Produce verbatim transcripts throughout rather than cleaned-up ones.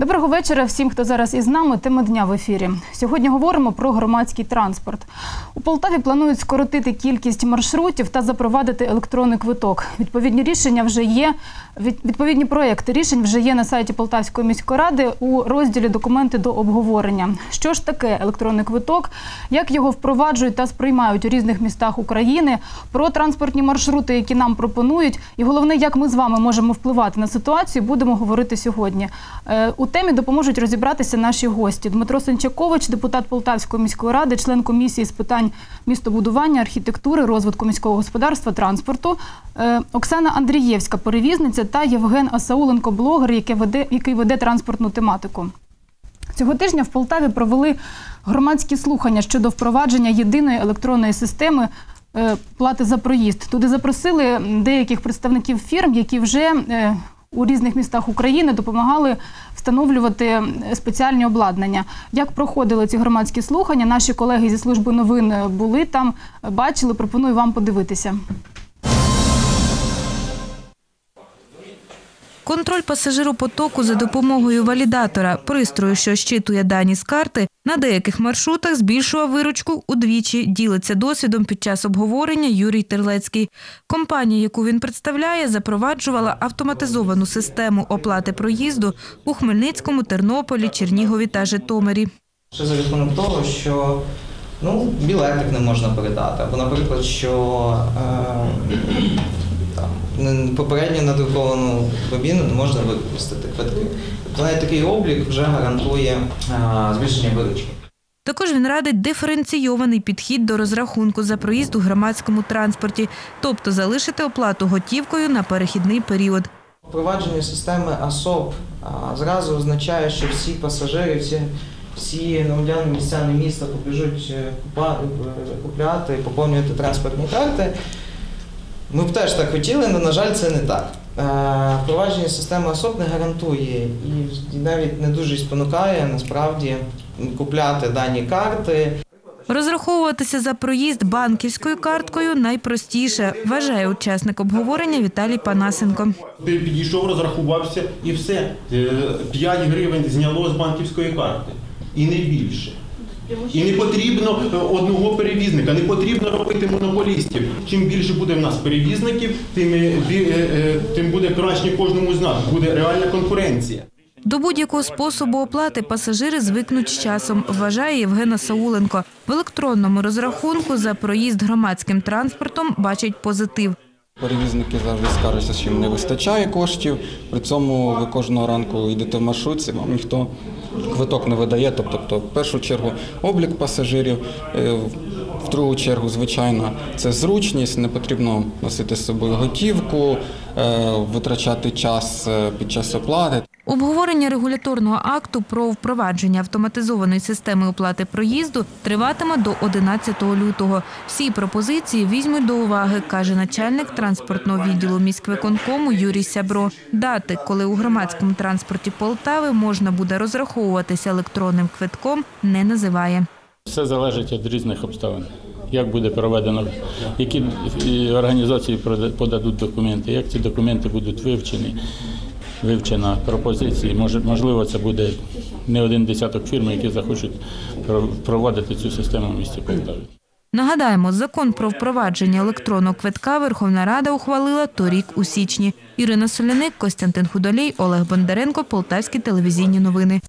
Доброго вечора всім, хто зараз із нами. Тема дня в ефірі. Сьогодні говоримо про громадський транспорт. У Полтаві планують скоротити кількість маршрутів та запровадити електронний квиток. Відповідні рішення вже є, відповідні проекти рішень вже є на сайті Полтавської міської ради у розділі «Документи до обговорення». Що ж таке електронний квиток, як його впроваджують та сприймають у різних містах України, про транспортні маршрути, які нам пропонують, і головне, як ми з вами можемо впливати на ситуацію, будемо говорити сьогодні. У темі допоможуть розібратися наші гості. Дмитро Сенчакович, депутат Полтавської міської ради, член комісії з питань містобудування, архітектури, розвитку міського господарства, транспорту, Оксана Андрієвська, перевізниця, та Євген Асауленко, блогер, який веде, який веде транспортну тематику. Цього тижня в Полтаві провели громадські слухання щодо впровадження єдиної електронної системи плати за проїзд. Туди запросили деяких представників фірм, які вже у різних містах України допомагали встановлювати спеціальні обладнання. Як проходили ці громадські слухання, наші колеги зі служби новин були там, бачили, пропоную вам подивитися. Контроль пасажиропотоку за допомогою валідатора, пристрою, що щитує дані з карти, на деяких маршрутах збільшував виручку удвічі, ділиться досвідом під час обговорення Юрій Терлецький. Компанія, яку він представляє, запроваджувала автоматизовану систему оплати проїзду у Хмельницькому, Тернополі, Чернігові та Житомирі. Ще за рахунок того, що ну, білетик не можна передати, або, наприклад, що е, там, попередньо надруковану бобіну не можна використати квитки. Тобто навіть такий облік вже гарантує е, збільшення виручки. Також він радить диференційований підхід до розрахунку за проїзд у громадському транспорті, тобто залишити оплату готівкою на перехідний період. Впровадження системи АСОП а, зразу означає, що всі пасажири, всі, всі громадяни містяни міста побіжуть купляти, поповнювати транспортні карти. Ми б теж так хотіли, але, на жаль, це не так. Впровадження системи АСОП не гарантує і навіть не дуже спонукає, насправді, купляти дані карти. Розраховуватися за проїзд банківською карткою найпростіше, вважає учасник обговорення Віталій Панасенко. Ти підійшов, розрахувався і все. п'ять гривень зняло з банківської карти. І не більше. І не потрібно одного перевізника, не потрібно робити монополістів. Чим більше буде в нас перевізників, тим, тим буде краще кожному з нас, буде реальна конкуренція. До будь-якого способу оплати пасажири звикнуть з часом, вважає Євген Асауленко. В електронному розрахунку за проїзд громадським транспортом бачать позитив. Перевізники завжди скаржаться, що їм не вистачає коштів. При цьому ви кожного ранку йдете в маршрутці, вам ніхто квиток не видає. Тобто, в першу чергу, облік пасажирів, в другу чергу, звичайно, це зручність, не потрібно носити з собою готівку, витрачати час під час оплати. Обговорення регуляторного акту про впровадження автоматизованої системи оплати проїзду триватиме до одинадцятого лютого. Всі пропозиції візьмуть до уваги, каже начальник транспортного відділу міськвиконкому Юрій Сябро. Дати, коли у громадському транспорті Полтави можна буде розраховуватися електронним квитком, не називає. Все залежить від різних обставин. Як буде проведено, які організації подадуть документи, як ці документи будуть вивчені. Вивчена пропозиції. Можливо, це буде не один десяток фірм, які захочуть проводити цю систему в місті Полтаві. Нагадаємо, закон про впровадження електронного квитка Верховна Рада ухвалила торік у січні. Ірина Соляник, Костянтин Худолій, Олег Бондаренко, Полтавські телевізійні новини.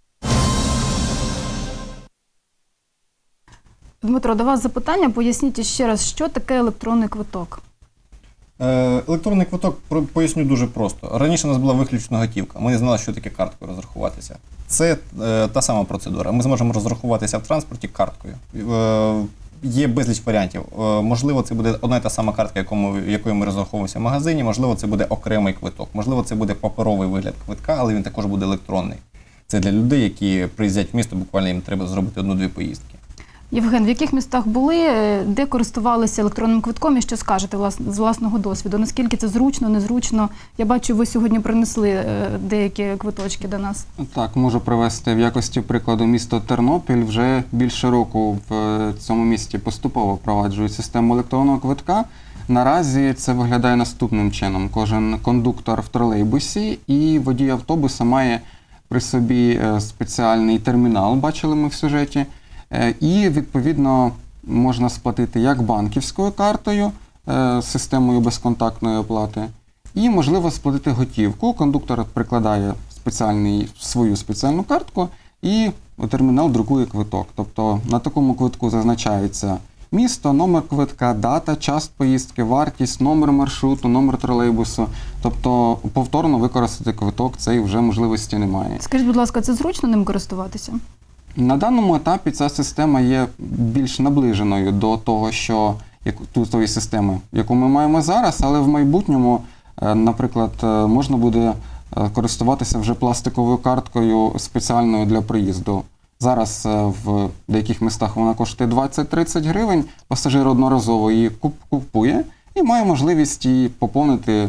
Дмитро, до вас запитання. Поясніть ще раз, що таке електронний квиток? Електронний квиток, поясню дуже просто. Раніше у нас була виключно готівка. Ми не знали, що таке карткою розрахуватися. Це е, та сама процедура. Ми зможемо розрахуватися в транспорті карткою. Е, є безліч варіантів. Е, можливо, це буде одна і та сама картка, якому, якою ми розраховуємося в магазині. Можливо, це буде окремий квиток. Можливо, це буде паперовий вигляд квитка, але він також буде електронний. Це для людей, які приїздять в місто, буквально їм треба зробити одну-дві поїздки. Євген, в яких містах були, де користувалися електронним квитком і що скажете з власного досвіду? Наскільки це зручно, незручно? Я бачу, ви сьогодні принесли деякі квиточки до нас. Так, можу привести в якості прикладу місто Тернопіль. Вже більше року в цьому місті поступово впроваджують систему електронного квитка. Наразі це виглядає наступним чином. Кожен кондуктор в тролейбусі і водій автобуса має при собі спеціальний термінал, бачили ми в сюжеті. І, відповідно, можна сплатити як банківською картою, системою безконтактної оплати, і, можливо, сплатити готівку. Кондуктор прикладає спеціальний, свою спеціальну картку і термінал друкує квиток. Тобто на такому квитку зазначається місто, номер квитка, дата, час поїздки, вартість, номер маршруту, номер тролейбусу. Тобто повторно використати квиток цей вже можливості немає. Скажіть, будь ласка, це зручно ним користуватися? На даному етапі ця система є більш наближеною до того, що тої системи, яку ми маємо зараз, але в майбутньому, наприклад, можна буде користуватися вже пластиковою карткою спеціальною для проїзду. Зараз в деяких містах вона коштує двадцять-тридцять гривень, пасажир одноразово її купує і має можливість її поповнити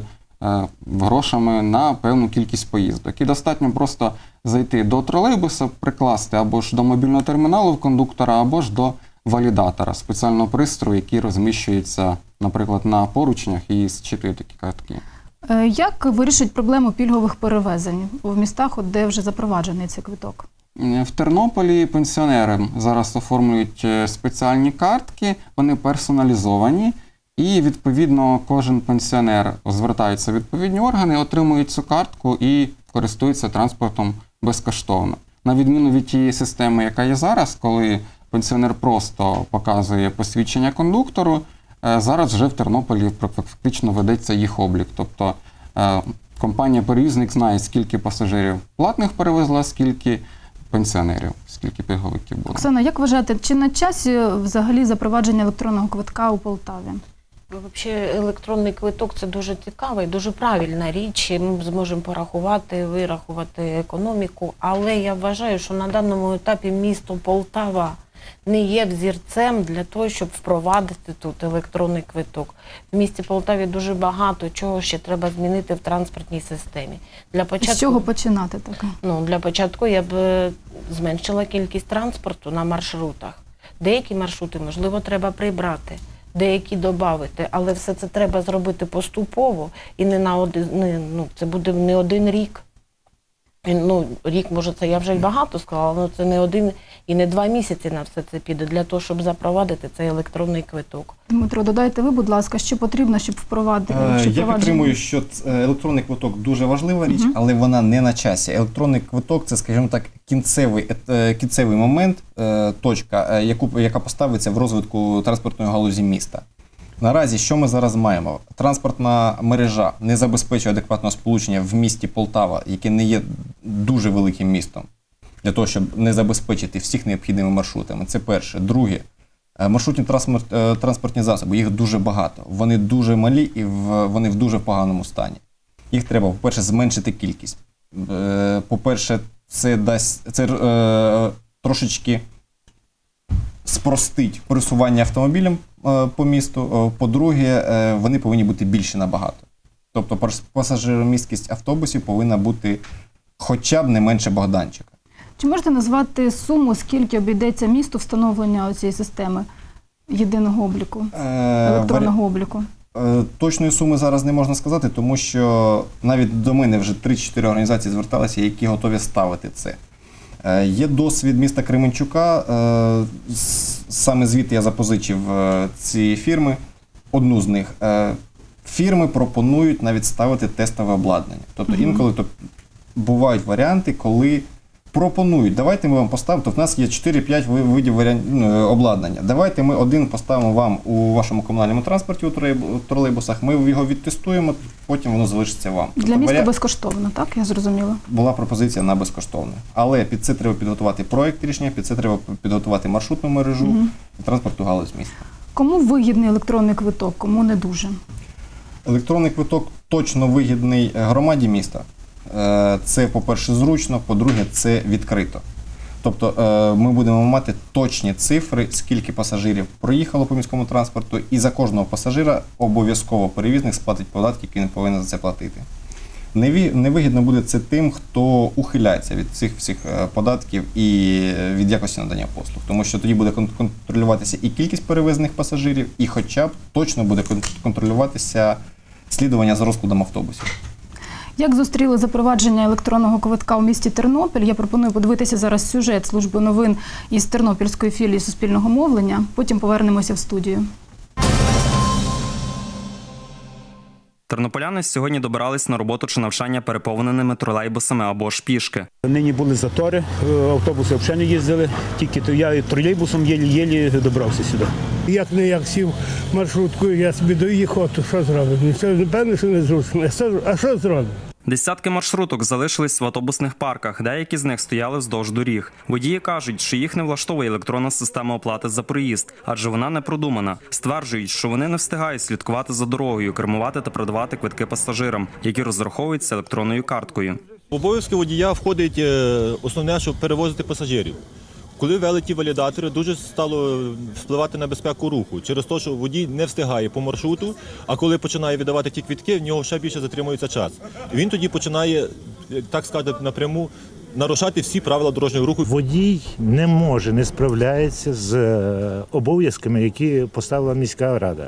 грошами на певну кількість поїздок. І достатньо просто зайти до тролейбуса, прикласти або ж до мобільного терміналу в кондуктора, або ж до валідатора, спеціального пристрою, який розміщується, наприклад, на поручнях і зчитує такі картки. Як вирішить проблему пільгових перевезень в містах, де вже запроваджений цей квиток? В Тернополі пенсіонери зараз оформлюють спеціальні картки, вони персоналізовані, і, відповідно, кожен пенсіонер звертається в відповідні органи, отримує цю картку і користується транспортом безкоштовно. На відміну від тієї системи, яка є зараз, коли пенсіонер просто показує посвідчення кондуктору, зараз вже в Тернополі фактично ведеться їх облік. Тобто компанія-перевізник знає, скільки пасажирів платних перевезла, скільки пенсіонерів, скільки пільговиків буде. Оксана, як вважаєте, чи на часі взагалі запровадження електронного квитка у Полтаві? Взагалі, електронний квиток – це дуже цікава і дуже правильна річ. Ми зможемо порахувати, вирахувати економіку. Але я вважаю, що на даному етапі місто Полтава не є взірцем для того, щоб впровадити тут електронний квиток. В місті Полтаві дуже багато чого ще треба змінити в транспортній системі. Для початку, з чого починати таке? Ну, для початку я б зменшила кількість транспорту на маршрутах. Деякі маршрути, можливо, треба прибрати, деякі додати, але все це треба зробити поступово і не на один, не, ну, це буде не один рік. Ну, рік, може, це я вже й багато сказала, але це не один і не два місяці на все це піде для того, щоб запровадити цей електронний квиток. Дмитро, додайте ви, будь ласка, що потрібно, щоб впровадити? Щоб Я підтримую, що електронний квиток дуже важлива річ, uh-huh. але вона не на часі. Електронний квиток – це, скажімо так, кінцевий, кінцевий момент, точка, яку, яка поставиться в розвитку транспортної галузі міста. Наразі, що ми зараз маємо? Транспортна мережа не забезпечує адекватного сполучення в місті Полтава, яке не є дуже великим містом, для того, щоб не забезпечити всіх необхідними маршрутами. Це перше. Друге, маршрутні транспортні засоби, їх дуже багато. Вони дуже малі і вони в дуже поганому стані. Їх треба, по-перше, зменшити кількість. По-перше, це дасть це, е, трошечки спростить пересування автомобілем по місту. По-друге, вони повинні бути більші набагато. Тобто пасажиромісткість автобусів повинна бути хоча б не менше Богданчика. Чи можете назвати суму, скільки обійдеться місту встановлення цієї системи єдиного обліку, електронного обліку? Точної суми зараз не можна сказати, тому що навіть до мене вже три-чотири організації зверталися, які готові ставити це. Є досвід міста Кременчука, саме звідти я запозичив ці фірми, одну з них. Фірми пропонують навіть ставити тестове обладнання. Тобто інколи то бувають варіанти, коли пропонують, давайте ми вам поставимо, тобто в нас є чотири-п'ять видів обладнання, давайте ми один поставимо вам у вашому комунальному транспорті, у тролейбусах, ми його відтестуємо, потім воно залишиться вам. Для тобто, міста варіант... безкоштовно, так? Я зрозуміла. Була пропозиція на безкоштовне. Але під це треба підготувати проєкт рішення, під це треба підготувати маршрутну мережу, угу. транспортну галузь міста. Кому вигідний електронний квиток, кому не дуже? Електронний квиток точно вигідний громаді міста. Це, по-перше, зручно, по-друге, це відкрито. Тобто ми будемо мати точні цифри, скільки пасажирів проїхало по міському транспорту, і за кожного пасажира обов'язково перевізник сплатить податки, які він повинен за це платити. Невигідно буде це тим, хто ухиляється від цих всіх податків і від якості надання послуг. Тому що тоді буде контролюватися і кількість перевезених пасажирів, і хоча б точно буде контролюватися слідування за розкладом автобусів. Як зустріли запровадження електронного квитка у місті Тернопіль, я пропоную подивитися зараз сюжет служби новин із тернопільської філії Суспільного мовлення. Потім повернемося в студію. Тернополяни сьогодні добирались на роботу чи навчання переповненими тролейбусами або ж пішки. Нині були затори, автобуси взагалі не їздили, тільки то я тролейбусом єлі-єлі добрався сюди. Як не як сів маршруткою, я собі доїхав, то що зробив? Це, напевно, що не зручно. А що зробив? Десятки маршруток залишились в автобусних парках, деякі з них стояли вздовж доріг. Водії кажуть, що їх не влаштовує електронна система оплати за проїзд, адже вона не продумана. Стверджують, що вони не встигають слідкувати за дорогою, кермувати та продавати квитки пасажирам, які розраховуються електронною карткою. В обов'язки водія входить основне, щоб перевозити пасажирів. Коли ввели ті валідатори, дуже стало впливати на безпеку руху. Через те, що водій не встигає по маршруту, а коли починає віддавати ті квитки, в нього ще більше затримується час. Він тоді починає, так сказати, напряму нарушати всі правила дорожнього руху. Водій не може, не справляється з обов'язками, які поставила міська рада.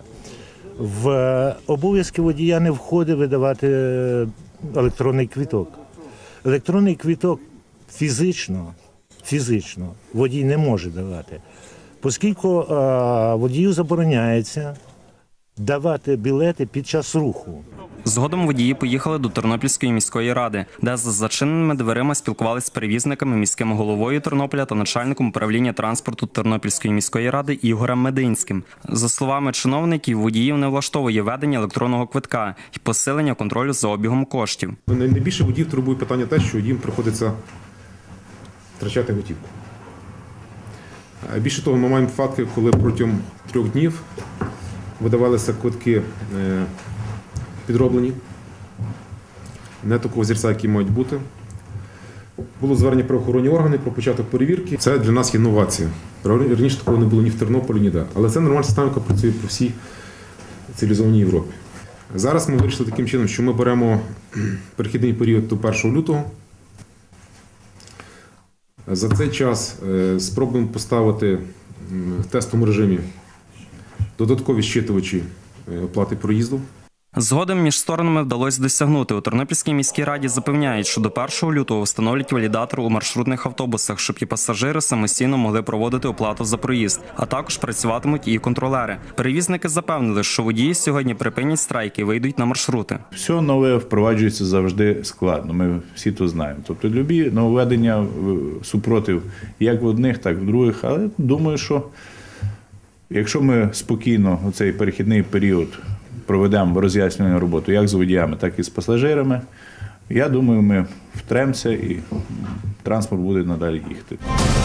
В обов'язки водія не входить видавати електронний квиток. Електронний квиток фізично Фізично водій не може давати, оскільки водію забороняється давати білети під час руху. Згодом водії поїхали до Тернопільської міської ради, де за зачиненими дверима спілкувалися з перевізниками, міським головою Тернополя та начальником управління транспорту Тернопільської міської ради Ігорем Мединським. За словами чиновників, водіїв не влаштовує введення електронного квитка і посилення контролю за обігом коштів. Найбільше водіїв турбує питання те, що їм приходиться втрачати готівку. Більше того, ми маємо факти, коли протягом трьох днів видавалися квитки підроблені, не такого зірця, які мають бути. Було звернення про правоохоронні органи, про початок перевірки. Це для нас є інновація. Раніше такого не було ні в Тернополі, ніде. Але це нормальна система, яка працює по всій цивілізованій Європі. Зараз ми вирішили таким чином, що ми беремо перехідний період до першого лютого. За цей час спробуємо поставити в тестовому режимі додаткові щитувачі оплати проїзду. Згодом між сторонами вдалося досягнути. У Тернопільській міській раді запевняють, що до першого лютого встановлять валідатор у маршрутних автобусах, щоб і пасажири самостійно могли проводити оплату за проїзд, а також працюватимуть і контролери. Перевізники запевнили, що водії сьогодні припинять страйки і вийдуть на маршрути. Все нове впроваджується завжди складно, ми всі то знаємо. Тобто любі нововведення, супротив як в одних, так і в других, але думаю, що якщо ми спокійно у цей перехідний період проведемо роз'яснювальну роботу як з водіями, так і з пасажирами, я думаю, ми втремося і транспорт буде надалі їхати.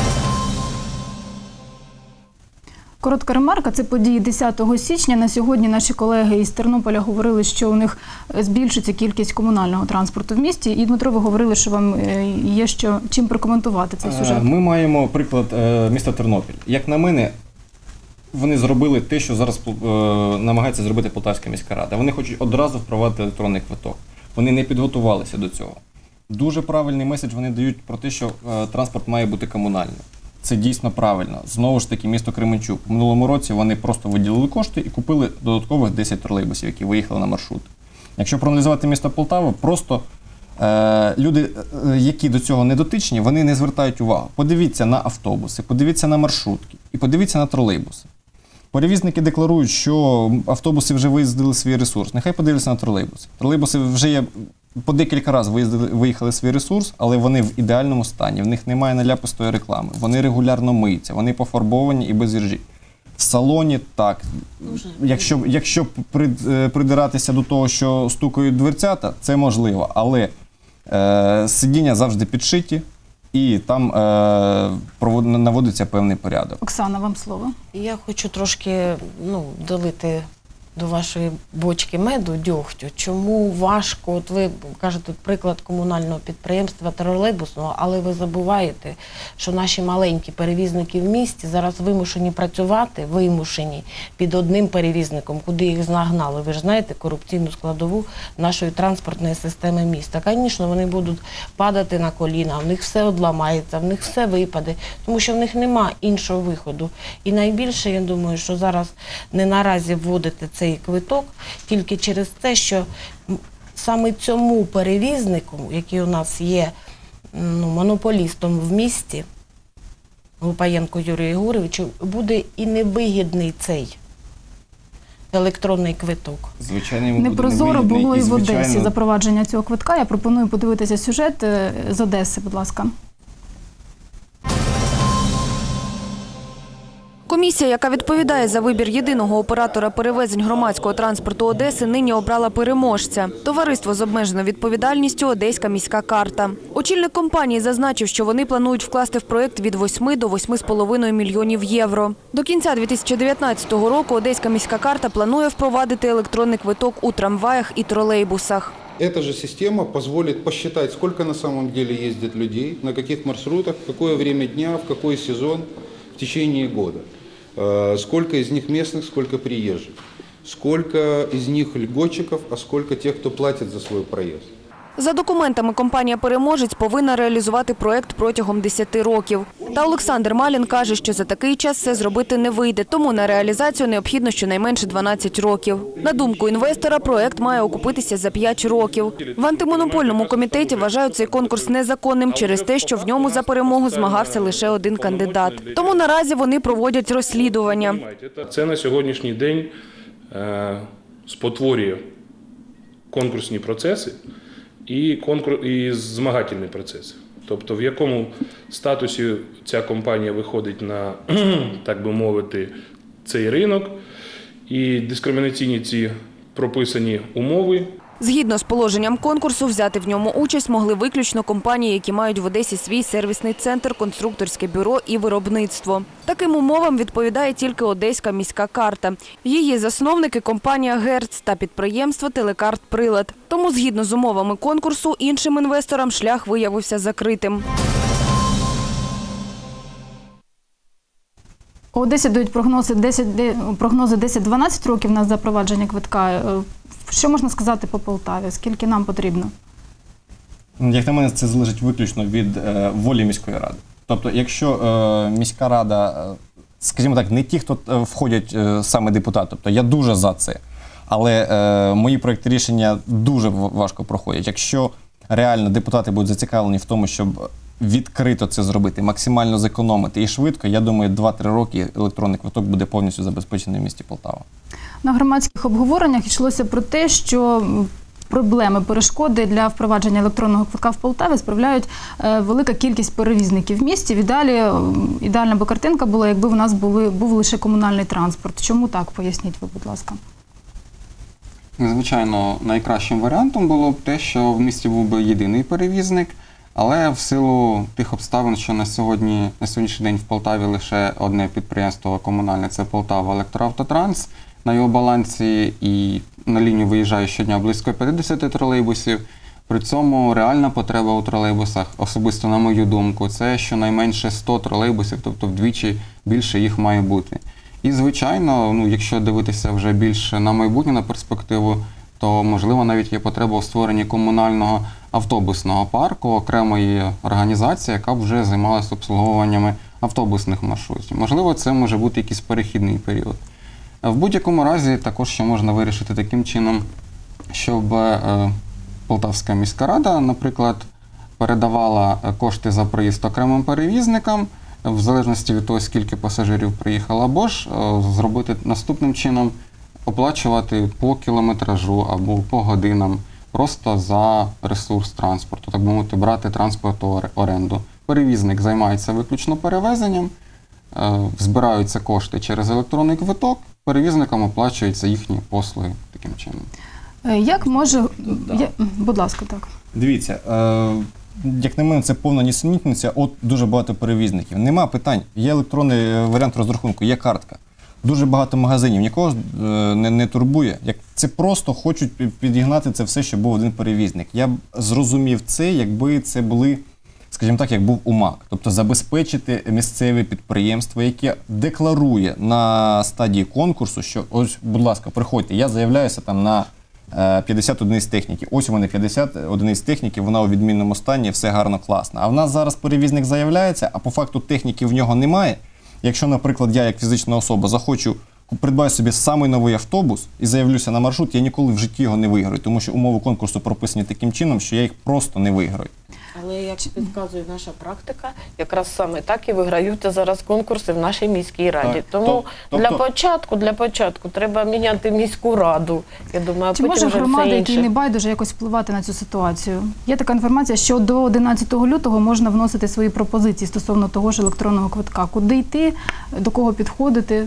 Коротка ремарка – це події десятого січня. На сьогодні наші колеги із Тернополя говорили, що у них збільшиться кількість комунального транспорту в місті. І, Дмитро, ви говорили, що вам є що, чим прокоментувати цей сюжет. Ми маємо приклад міста Тернопіль. Як на мене, вони зробили те, що зараз е, намагається зробити Полтавська міська рада. Вони хочуть одразу впровадити електронний квиток. Вони не підготувалися до цього. Дуже правильний меседж вони дають про те, що е, транспорт має бути комунальним. Це дійсно правильно. Знову ж таки, місто Кременчук. В минулому році вони просто виділили кошти і купили додаткових десять тролейбусів, які виїхали на маршрут. Якщо проаналізувати місто Полтава, просто е, люди, е, які до цього не дотичні, вони не звертають увагу. Подивіться на автобуси, подивіться на маршрутки і подивіться на тролейбуси. Перевізники декларують, що автобуси вже виїздили свій ресурс. Нехай подивляться на тролейбуси. Тролейбуси вже є, по декілька разів виїздили, виїхали свій ресурс, але вони в ідеальному стані. В них немає наляпистої реклами. Вони регулярно миються, вони пофарбовані і без іржі. В салоні так. Якщо, якщо придиратися до того, що стукають дверцята, це можливо. Але е, сидіння завжди підшиті. І там е, наводиться певний порядок. Оксана, вам слово. Я хочу трошки ну, долити до вашої бочки меду, дьогтю. Чому важко, от ви кажете, приклад комунального підприємства тролейбусного, але ви забуваєте, що наші маленькі перевізники в місті зараз вимушені працювати, вимушені під одним перевізником, куди їх загнали. Ви ж знаєте корупційну складову нашої транспортної системи міста. Звісно, вони будуть падати на коліна, в них все одламається, в них все випаде, тому що в них нема іншого виходу. І найбільше, я думаю, що зараз не наразі вводити цей квиток тільки через те, що саме цьому перевізнику, який у нас є ну, монополістом в місті, Лупаєнко Юрію Єгоровичу, буде і невигідний цей електронний квиток. Звичайно, йому буде Непрозоро невигідний було і в звичайно, Одесі запровадження цього квитка. Я пропоную подивитися сюжет е, з Одеси, будь ласка. Комісія, яка відповідає за вибір єдиного оператора перевезень громадського транспорту Одеси, нині обрала переможця. Товариство з обмеженою відповідальністю «Одеська міська карта». Очільник компанії зазначив, що вони планують вкласти в проєкт від восьми до восьми з половиною мільйонів євро. До кінця дві тисячі дев'ятнадцятого року «Одеська міська карта» планує впровадити електронний квиток у трамваях і тролейбусах. Эта же система позволит посчитать, сколько на самом деле ездит людей, на каких маршрутах, в какое время дня, в какой сезон в течение года. Сколько из них местных, сколько приезжих. Сколько из них льготчиков, а сколько тех, кто платит за свой проезд. За документами компанія-переможець повинна реалізувати проєкт протягом десяти років. Та Олександр Малін каже, що за такий час це зробити не вийде, тому на реалізацію необхідно щонайменше дванадцять років. На думку інвестора, проєкт має окупитися за п'ять років. В антимонопольному комітеті вважають цей конкурс незаконним через те, що в ньому за перемогу змагався лише один кандидат. Тому наразі вони проводять розслідування. Це на сьогоднішній день е, спотворює конкурсні процеси і, конкур... і змагательний процес. Тобто в якому статусі ця компанія виходить на, так би мовити, цей ринок, і дискримінаційні ці прописані умови. Згідно з положенням конкурсу, взяти в ньому участь могли виключно компанії, які мають в Одесі свій сервісний центр, конструкторське бюро і виробництво. Таким умовам відповідає тільки Одеська міська карта. Її засновники – компанія «Герц» та підприємство «Телекарт-Прилад». Тому, згідно з умовами конкурсу, іншим інвесторам шлях виявився закритим. У Одесі дають прогнози десять-дванадцять років на запровадження квитка. Що можна сказати по Полтаві? Скільки нам потрібно? Як на мене, це залежить виключно від е, волі міської ради. Тобто, якщо е, міська рада, е, скажімо так, не ті, хто входять е, саме депутати, тобто я дуже за це, але е, мої проекти рішення дуже важко проходять. Якщо реально депутати будуть зацікавлені в тому, щоб відкрито це зробити, максимально зекономити і швидко, я думаю, два-три роки електронний квиток буде повністю забезпечений в місті Полтава. На громадських обговореннях йшлося про те, що проблеми, перешкоди для впровадження електронного квитка в Полтаві справляють велика кількість перевізників в місті. Ідеалі, ідеальна би картинка була, якби в нас були, був лише комунальний транспорт. Чому так? Поясніть ви, будь ласка. Звичайно, найкращим варіантом було б те, що в місті був би єдиний перевізник, але в силу тих обставин, що на сьогодні, на сьогоднішній день в Полтаві лише одне підприємство комунальне – це Полтава Електроавтотранс, на його балансі і на лінію виїжджає щодня близько п'ятдесят тролейбусів. При цьому реальна потреба у тролейбусах, особисто на мою думку, це щонайменше сто тролейбусів, тобто вдвічі більше їх має бути. І, звичайно, ну, якщо дивитися вже більше на майбутнє, на перспективу, то, можливо, навіть є потреба у створенні комунального автобусного парку, окремої організації, яка б вже займалася обслуговуваннями автобусних маршрутів. Можливо, це може бути якийсь перехідний період. В будь-якому разі, також ще можна вирішити таким чином, щоб е, Полтавська міська рада, наприклад, передавала кошти за проїзд окремим перевізникам, в залежності від того, скільки пасажирів приїхало, або ж е, зробити наступним чином, оплачувати по кілометражу або по годинам, просто за ресурс транспорту, так би мовити, брати транспорт у оренду. Перевізник займається виключно перевезенням, збираються кошти через електронний квиток, перевізникам оплачуються їхні послуги таким чином. Як може... Я... Будь ласка, так. Дивіться, як на мене, це повна нісенітниця, от дуже багато перевізників. Нема питань, є електронний варіант розрахунку, є картка. Дуже багато магазинів, нікого не, не турбує. Як це просто хочуть підігнати це все, щоб був один перевізник. Я б зрозумів це, якби це були, скажімо так, як був УМАК. Тобто забезпечити місцеве підприємство, яке декларує на стадії конкурсу, що ось, будь ласка, приходьте, я заявляюся там на п'ятдесят одиниць техніки. Ось у мене п'ятдесят одиниць техніки, вона у відмінному стані, все гарно, класно. А в нас зараз перевізник заявляється, а по факту техніки в нього немає. Якщо, наприклад, я як фізична особа захочу придбаю собі самий новий автобус і заявлюся на маршрут, я ніколи в житті його не виграю, тому що умови конкурсу прописані таким чином, що я їх просто не виграю. Але, як підказує наша практика, якраз саме так і виграються зараз конкурси в нашій міській раді. Так. Тому Тобто- для початку, для початку треба міняти міську раду. Я думаю, а Чи потім може вже громада, все якій інше. не байдуже, якось впливати на цю ситуацію? Є така інформація, що до одинадцятого лютого можна вносити свої пропозиції стосовно того ж електронного квитка. Куди йти, до кого підходити?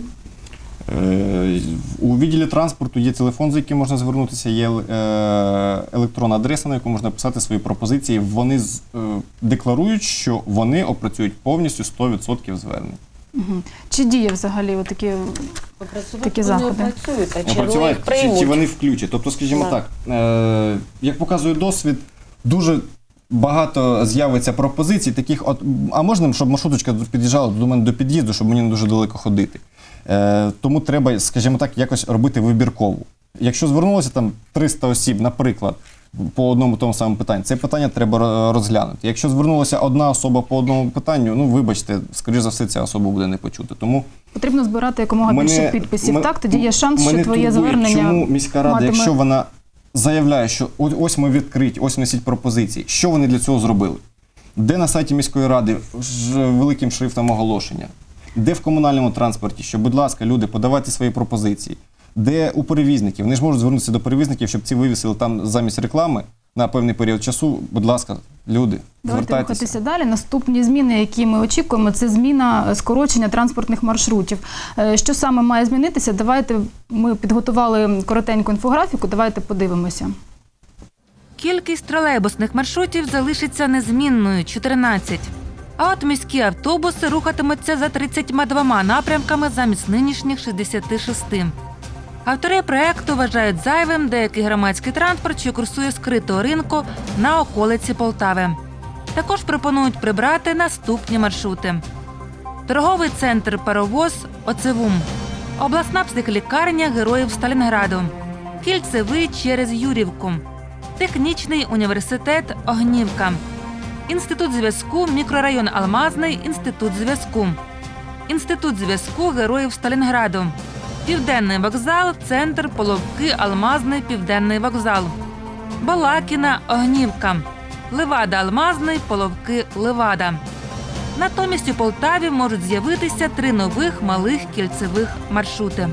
Е, У відділі транспорту є телефон, за яким можна звернутися, є е, електронна адреса, на яку можна писати свої пропозиції. Вони з- е, декларують, що вони опрацюють повністю сто відсотків звернень. Угу. Чи діє взагалі такі, такі Вони заходи? опрацюють, а чи вони Опрацювати, їх чи, чи приймуть? вони включать. Тобто, скажімо Так. так, е, як показує досвід, дуже багато з'явиться пропозицій таких, от, а можна, щоб маршруточка під'їжджала до мене до під'їзду, щоб мені не дуже далеко ходити. Е, тому треба, скажімо так, якось робити вибірково. Якщо звернулося там триста осіб, наприклад, по одному тому самому питанню, це питання треба ро- розглянути. Якщо звернулася одна особа по одному питанню, ну вибачте, скоріш за все, ця особа буде не почута. Тому Потрібно збирати якомога Мене- більше підписів, м- так? Тоді є шанс, що мене твоє турбує, звернення чому міська рада, матиме... якщо вона заявляє, що о- ось ми відкриті, ось несіть пропозиції, що вони для цього зробили? Де на сайті міської ради ж великим шрифтом оголошення? Де в комунальному транспорті, що, будь ласка, люди, подавайте свої пропозиції? Де у перевізників? Вони ж можуть звернутися до перевізників, щоб ці вивісили там замість реклами на певний період часу. Будь ласка, люди, Давайте звертайтеся. рухатися далі. Наступні зміни, які ми очікуємо, це зміна е, скорочення транспортних маршрутів. Е, Що саме має змінитися? Давайте, ми підготували коротеньку інфографіку, давайте подивимося. Кількість тролейбусних маршрутів залишиться незмінною – чотирнадцять. А от міські автобуси рухатимуться за тридцятьма двома напрямками замість нинішніх шістдесяти шести. Автори проєкту вважають зайвим деякий громадський транспорт, що курсує скритого ринку на околиці Полтави. Також пропонують прибрати наступні маршрути. Торговий центр «Паровоз» Оцевум, обласна психлікарня Героїв Сталінграду, Кільцевий через Юрівку, Технічний університет Огнівка, Інститут зв'язку, мікрорайон Алмазний, Інститут зв'язку, Інститут зв'язку Героїв Сталінграду, Південний вокзал, центр Половки, Алмазний, Південний вокзал, Балакіна, Огнівка, Левада, Алмазний, Половки, Левада. Натомість у Полтаві можуть з'явитися три нових малих кільцевих маршрути.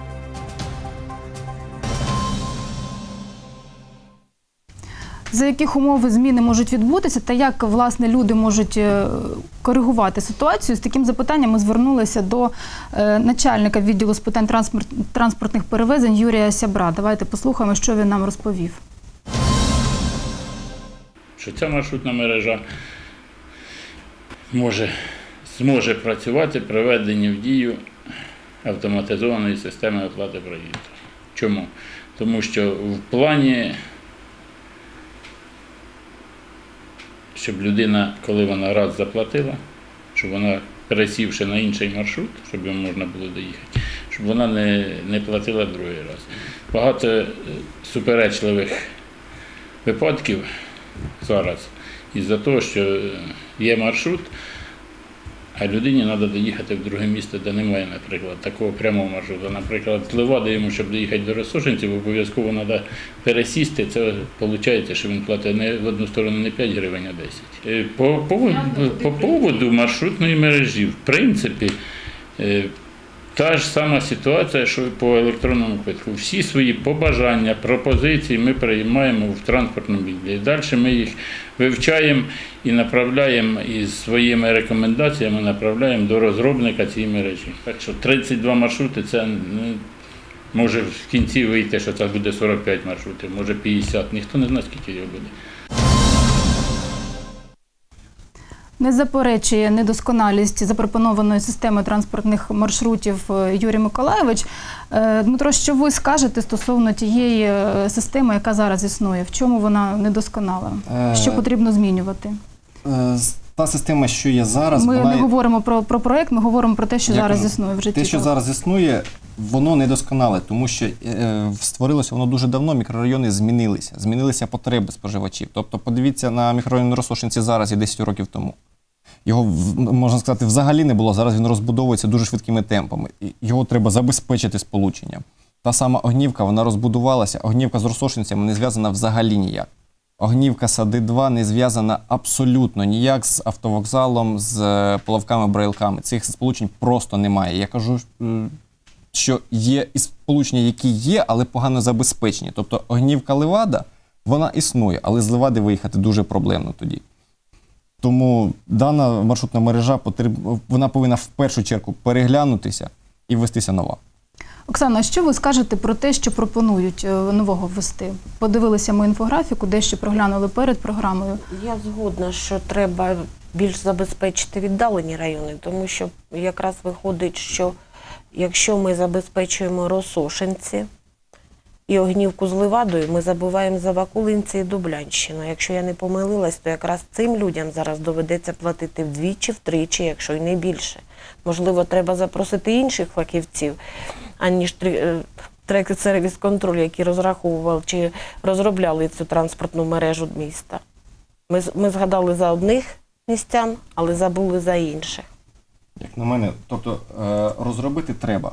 За яких умов зміни можуть відбутися та як, власне, люди можуть е, коригувати ситуацію? З таким запитанням ми звернулися до е, начальника відділу з питань транспорт, транспортних перевезень Юрія Сябра. Давайте послухаємо, що він нам розповів. Що ця маршрутна мережа може, зможе працювати при введенні в дію автоматизованої системи оплати проїзду. Чому? Тому що в плані, щоб людина, коли вона раз заплатила, щоб вона, пересівши на інший маршрут, щоб йому можна було доїхати, щоб вона не, не платила другий раз. Багато е, суперечливих випадків зараз із-за того, що є маршрут, а людині треба доїхати в друге місто, де немає, наприклад, такого прямого маршруту. Наприклад, з Левади йому, щоб доїхати до Росошинців, обов'язково треба пересісти. Це виходить, що він платить не в одну сторону не п'ять гривень, а десять. По, по, по поводу маршрутної мережі, в принципі, та ж сама ситуація, що і по електронному квитку. Всі свої побажання, пропозиції ми приймаємо в транспортному відділі. Далі ми їх вивчаємо і направляємо із своїми рекомендаціями направляємо до розробника цієї мережі. Так що тридцять два маршрути – це не може в кінці вийти, що це буде сорок п'ять маршрутів, може п'ятдесят. Ніхто не знає, скільки його буде. Не заперечує недосконалість запропонованої системи транспортних маршрутів Юрій Миколайович. Дмитро, що ви скажете стосовно тієї системи, яка зараз існує? В чому вона недосконала? Що потрібно змінювати? Та система, що є зараз, ми вона... не говоримо про, про проєкт, ми говоримо про те, що Я зараз кажу, існує в житті. Те, що зараз існує, воно недосконале, тому що е, створилося воно дуже давно, мікрорайони змінилися, змінилися потреби споживачів. Тобто подивіться на мікрорайон Росошинці зараз і десять років тому. Його, можна сказати, взагалі не було. Зараз він розбудовується дуже швидкими темпами. І його треба забезпечити сполученням. Та сама Огнівка, вона розбудувалася. Огнівка з Росошинцями не зв'язана взагалі ніяк. Огнівка Сади два не зв'язана абсолютно ніяк з автовокзалом, з Половками-Брайлками. Цих сполучень просто немає. Я кажу, що є і сполучення, які є, але погано забезпечені. Тобто Огнівка-Левада, вона існує, але з Левади виїхати дуже проблемно тоді. Тому дана маршрутна мережа, вона повинна в першу чергу переглянутися і ввестися нова. Оксана, що ви скажете про те, що пропонують нового ввести? Подивилися ми інфографіку, дещо проглянули перед програмою. Я згодна, що треба більш забезпечити віддалені райони, тому що якраз виходить, що якщо ми забезпечуємо Росошинці і Огнівку з Левадою, ми забуваємо за Вакулинці і Дублянщину. Якщо я не помилилась, то якраз цим людям зараз доведеться платити вдвічі, втричі, якщо й не більше. Можливо, треба запросити інших фахівців, аніж трек-сервіс-контроль, які розраховували чи розробляли цю транспортну мережу міста. Ми, ми згадали за одних містян, але забули за інших. Як на мене, тобто розробити треба,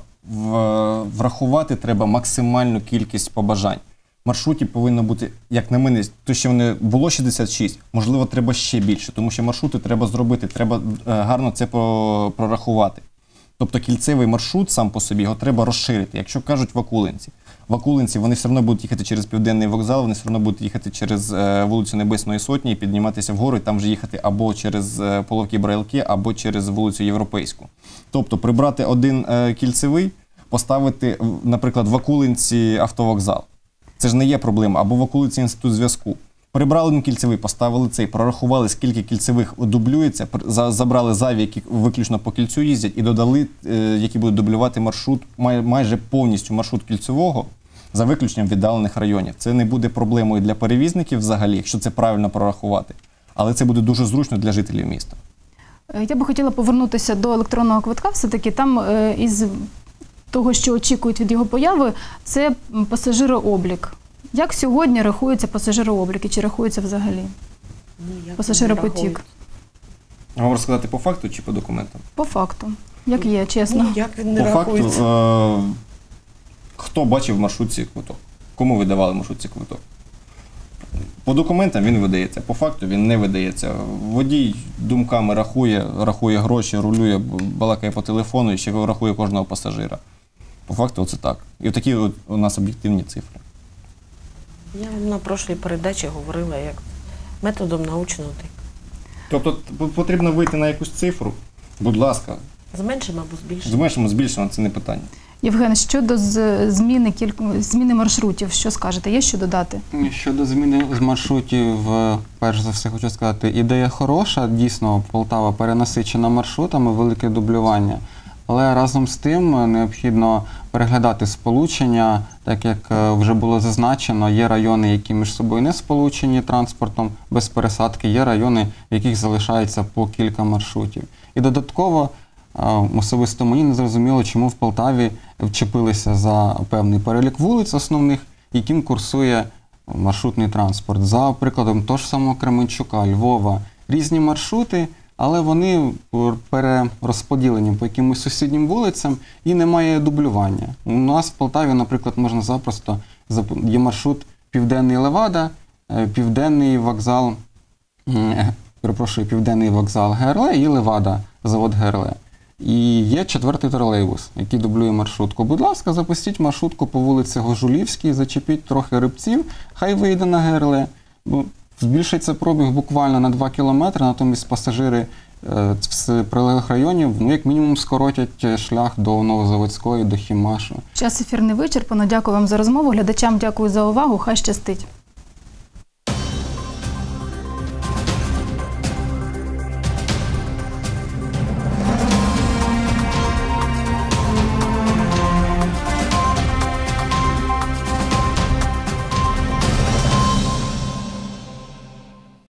врахувати треба максимальну кількість побажань. Маршрутів повинно бути, як на мене, то що вони було шістдесят шість, можливо, треба ще більше, тому що маршрути треба зробити, треба гарно це прорахувати. Тобто кільцевий маршрут сам по собі, його треба розширити. Якщо кажуть Вакулинці, Вакулинці, вони все одно будуть їхати через Південний вокзал, вони все одно будуть їхати через вулицю Небесної Сотні і підніматися вгору, і там вже їхати або через Половки-Брайлки, або через вулицю Європейську. Тобто прибрати один кільцевий, поставити, наприклад, Вакулинці автовокзал. Це ж не є проблема. Або Вакулинці інститут зв'язку. Прибрали один кільцевий, поставили цей, прорахували, скільки кільцевих дублюється, забрали зайві, які виключно по кільцю їздять, і додали, які будуть дублювати маршрут, майже повністю маршрут кільцевого, за виключенням віддалених районів. Це не буде проблемою для перевізників взагалі, якщо це правильно прорахувати. Але це буде дуже зручно для жителів міста. Я би хотіла повернутися до електронного квитка. Все-таки там із того, що очікують від його появи, це пасажирооблік. Як сьогодні рахується пасажирооблік і чи рахується взагалі? Пасажиропотік. А вам розказати по факту чи по документам? По факту. Як є, чесно. Ну, як він не по рахується? Факту, е хто бачив в маршрутці квиток? Кому видавали в маршрутці квиток? По документам він видається, по факту він не видається. Водій думками рахує, рахує гроші, рулює, балакає по телефону і ще рахує кожного пасажира. По факту це так. І такі от у нас об'єктивні цифри. Я вам на прошлій передачі говорила, як методом научного тик. Тобто потрібно вийти на якусь цифру, будь ласка. Зменшимо або збільшимо? Зменшимо, збільшимо, це не питання. Євген, щодо зміни, кілька, зміни маршрутів, що скажете? Є що додати? Щодо зміни з маршрутів, перш за все хочу сказати, ідея хороша, дійсно Полтава перенасичена маршрутами, велике дублювання. Але разом з тим необхідно переглядати сполучення, так як вже було зазначено, є райони, які між собою не сполучені транспортом без пересадки, є райони, в яких залишається по кілька маршрутів. І додатково, особисто мені не зрозуміло, чому в Полтаві вчепилися за певний перелік вулиць основних, яким курсує маршрутний транспорт. За прикладом того ж самого Кременчука, Львова, різні маршрути, але вони перерозподілені по якимось сусіднім вулицям і немає дублювання. У нас в Полтаві, наприклад, можна запросто, є маршрут Південний Левада, Південний вокзал, перепрошую, Південний вокзал ГРЛ і Левада, завод ГРЛ. І є четвертий тролейбус, який дублює маршрутку. Будь ласка, запустіть маршрутку по вулиці Гожулівській, зачепіть трохи рибців, хай вийде на ГРЛ. Збільшиться пробіг буквально на два кілометри, натомість пасажири з прилеглих районів, ну, як мінімум, скоротять шлях до Новозаводської, до Хімашу. Час ефір не вичерпано. Дякую вам за розмову. Глядачам дякую за увагу. Хай щастить.